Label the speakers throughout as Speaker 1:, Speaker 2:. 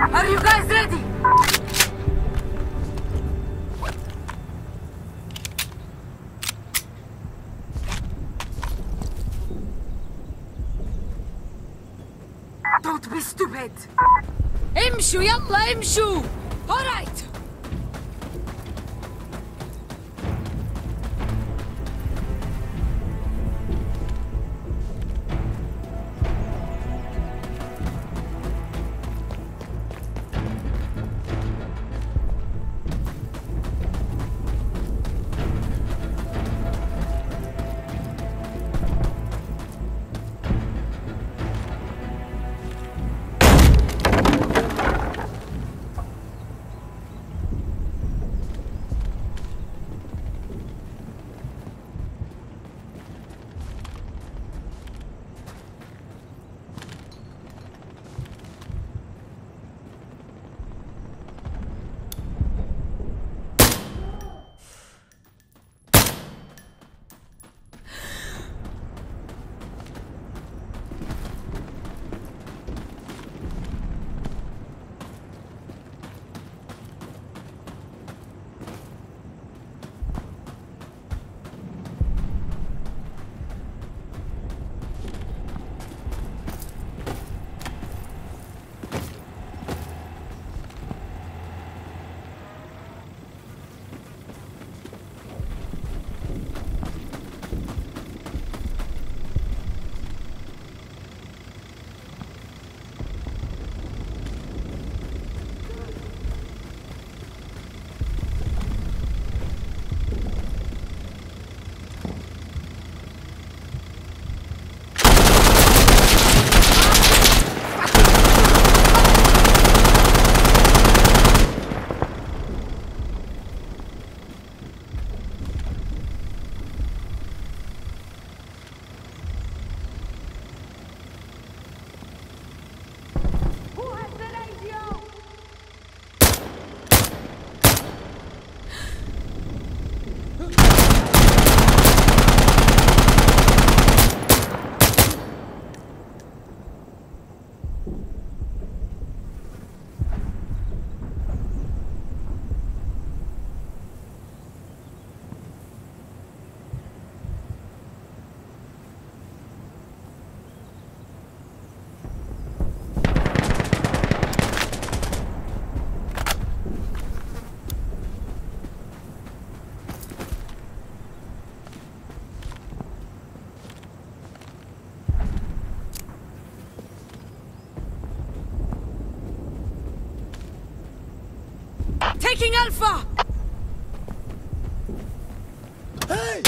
Speaker 1: Are you guys ready? Don't be stupid!
Speaker 2: امشوا يلا امشوا! Alright! Taking Alpha!
Speaker 3: Hey!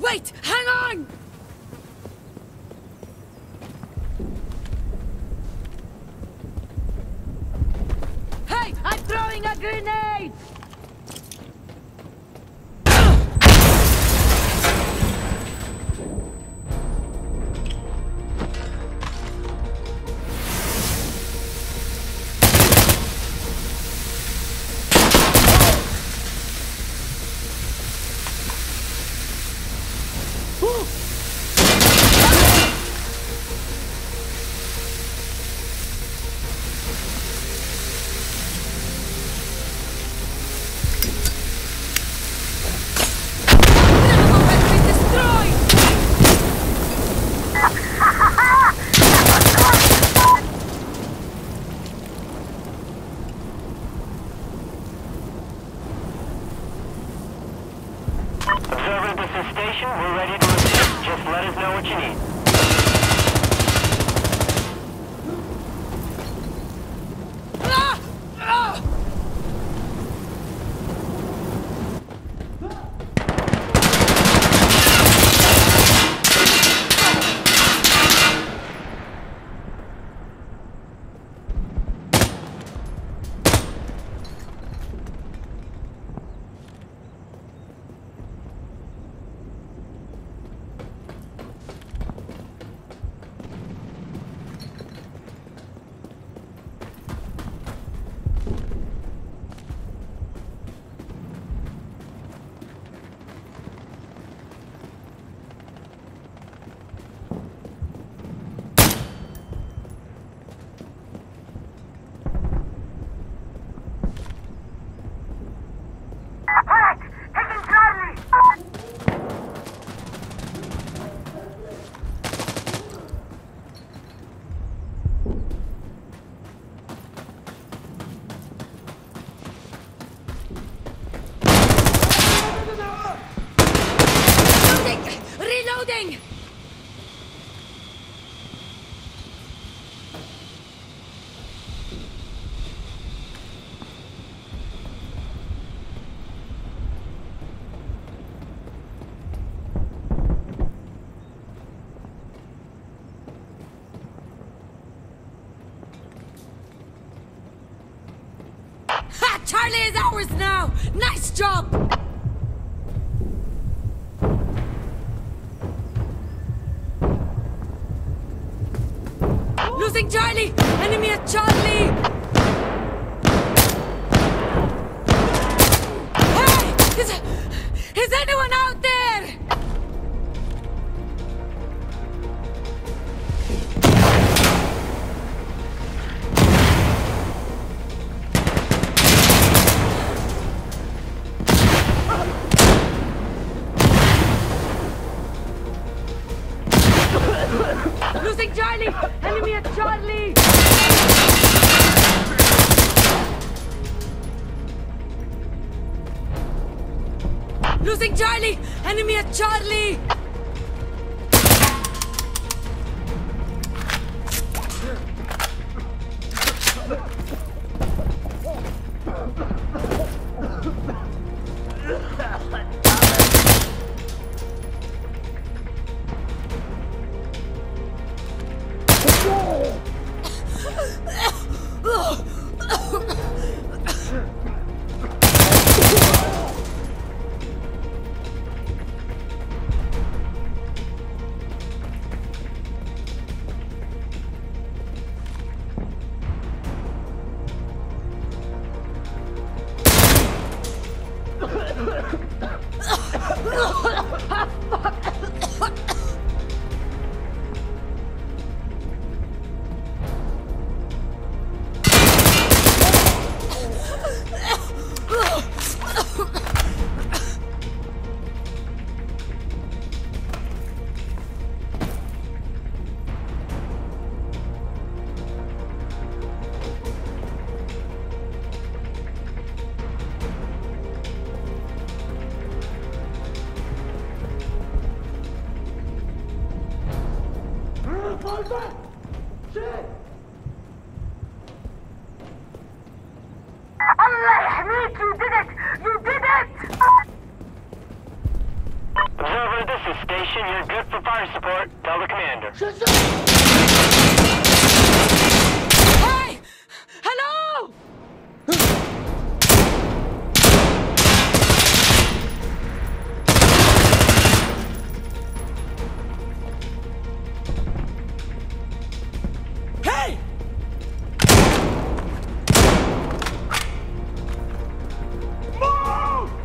Speaker 2: Wait! Hang on! Hey! I'm throwing a grenade!
Speaker 3: Observer, this is station. We're ready to assist. Just let us know what you need.
Speaker 2: Reloading! Ha! Charlie is ours now! Nice job! Losing Charlie! Enemy at Charlie! Hey! Is anyone out there? Losing Charlie! Enemy at Charlie! Losing Charlie! Enemy at Charlie!
Speaker 3: Observer, this is Station. You're good for fire support. Tell the commander.
Speaker 2: Hey! Hello! Hey!
Speaker 3: Move!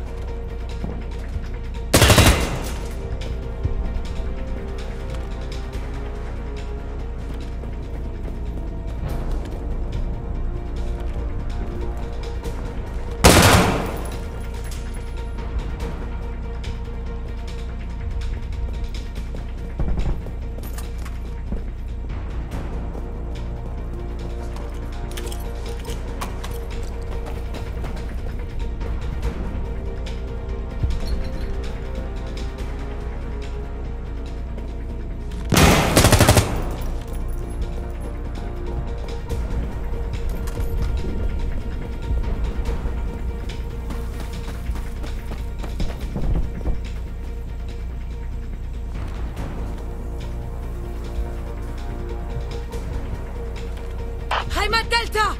Speaker 2: Heimat Delta!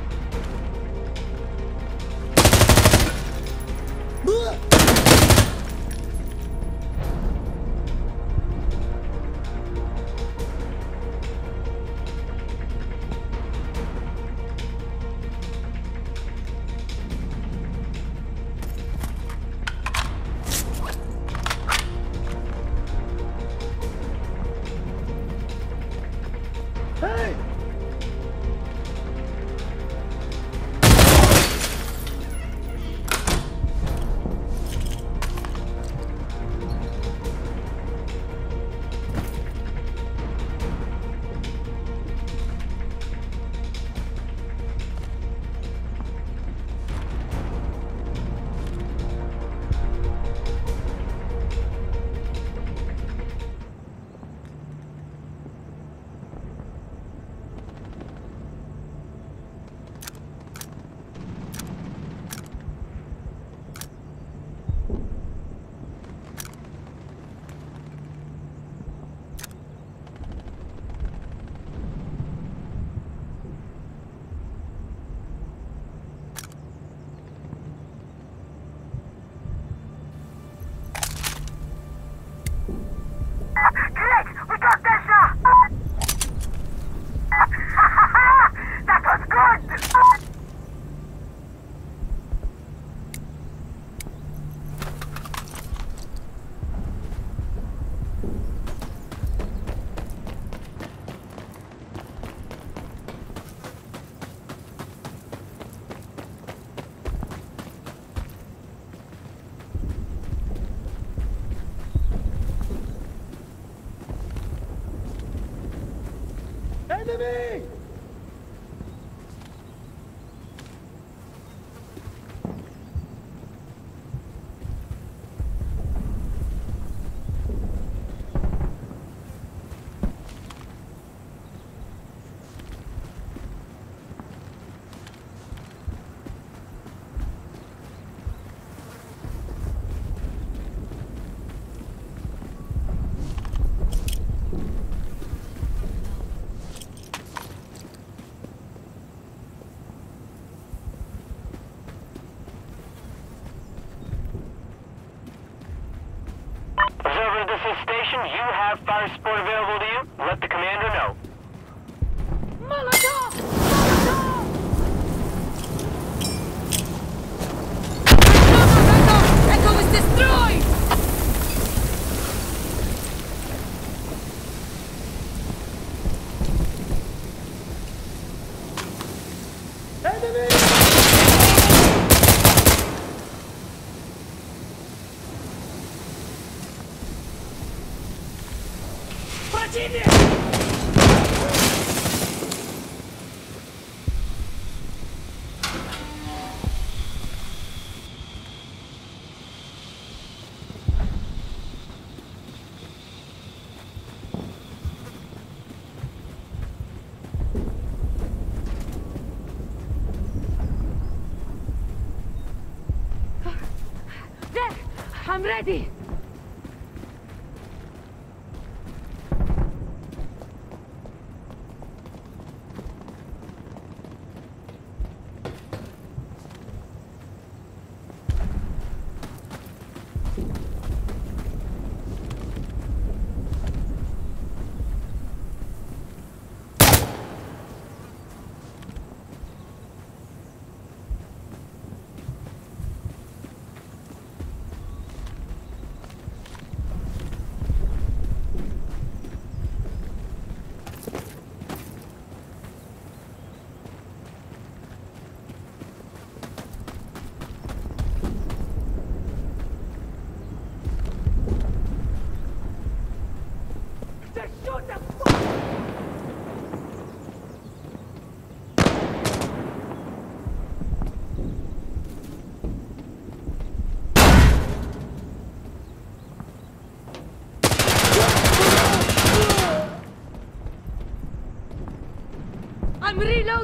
Speaker 4: Enemy!
Speaker 3: Observer, this is Station. You have fire support available to you. Let the commander know.
Speaker 2: Molotov! Molotov! Echo! Echo is destroyed!
Speaker 4: Enemy!
Speaker 2: There! I'm ready!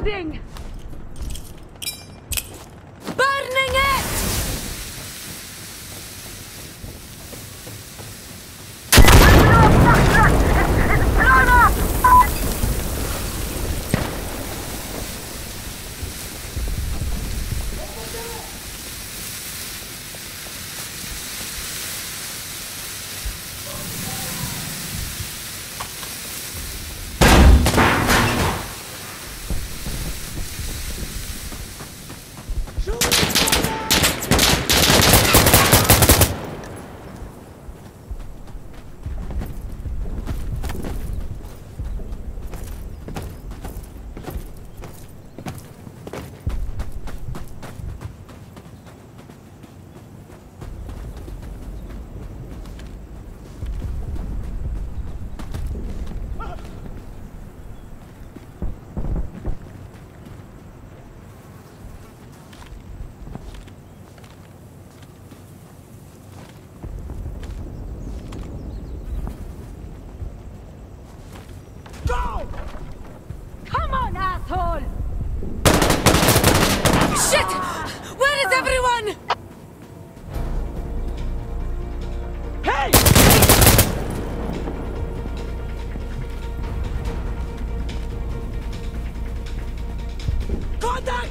Speaker 2: Reloading! Burning it! Come on, asshole! Shit! Where is everyone?
Speaker 4: Hey! Contact!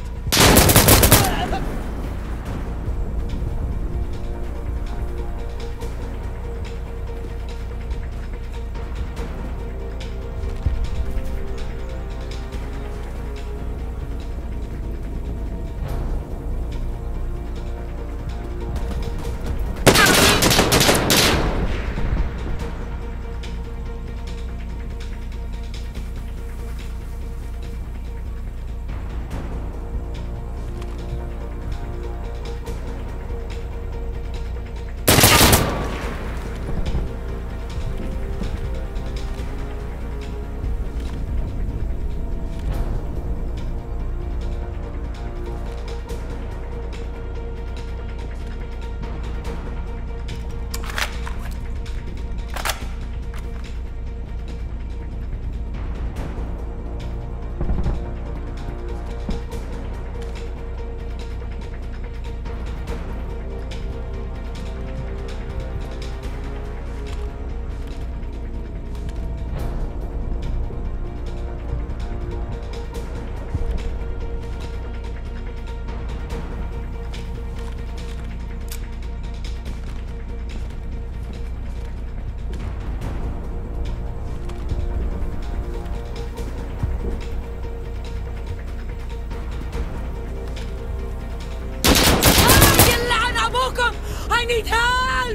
Speaker 2: I need help!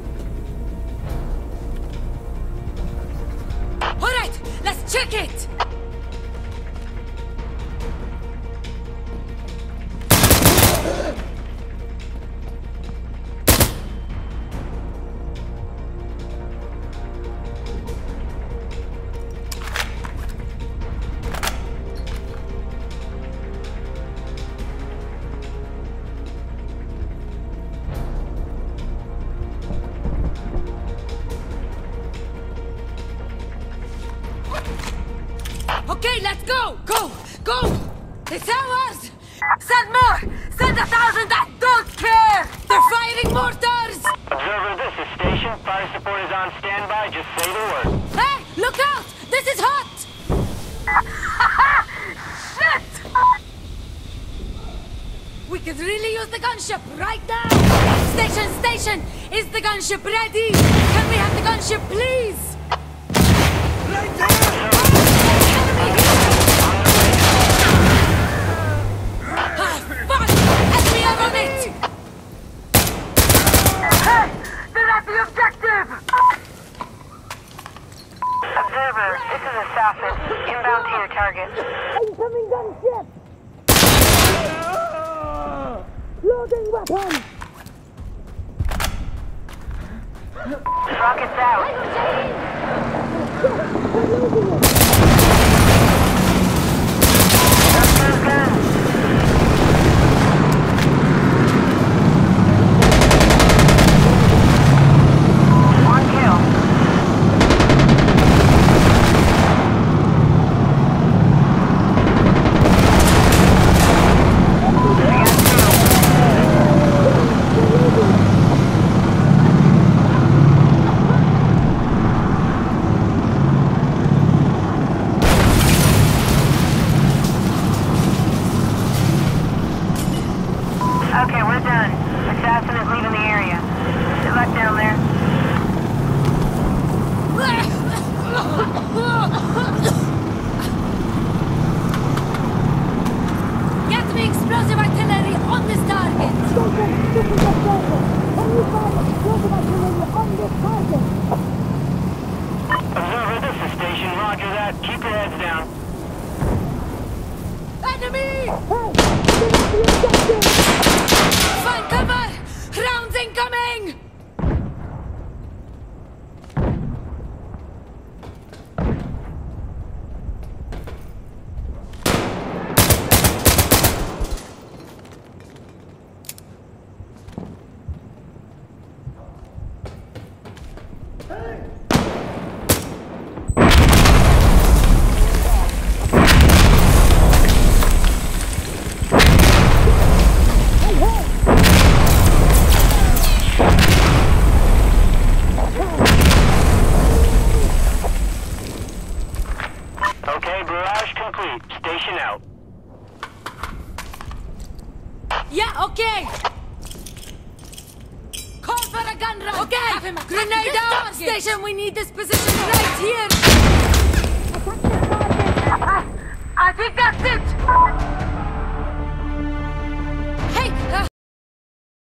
Speaker 2: Alright, let's check it! Okay, let's go! Go! Go! It's ours!
Speaker 1: Send more! Send 1,000! I don't care!
Speaker 2: They're firing mortars!
Speaker 3: Observer, this is station. Fire support is on standby. Just say the word.
Speaker 2: Hey! Look out! This is hot!
Speaker 1: Shit!
Speaker 2: We could really use the gunship right now! Station! Station! Is the gunship ready? Can we have the gunship, please?
Speaker 4: Right there!
Speaker 2: Fuck! Enemy are on it!
Speaker 1: Hey! They're at the objective!
Speaker 5: Observer, this is Assassin. Inbound to your target.
Speaker 2: Incoming gunship! Loading weapon!
Speaker 5: Rockets out.
Speaker 2: We're losing it!
Speaker 5: Drop those guns. One kill. Okay, we're done. Assassin is leaving the area. Good luck down there.
Speaker 2: Get me explosive artillery on this target!
Speaker 3: Observer, this is station. Roger that. Keep your heads down.
Speaker 2: Enemy! Find cover! Rounds incoming!
Speaker 3: Okay, barrage complete. Station out.
Speaker 2: Yeah, okay! Call for a gun run! Okay! Grenade out! Station, we need this position right here!
Speaker 1: I think that's it!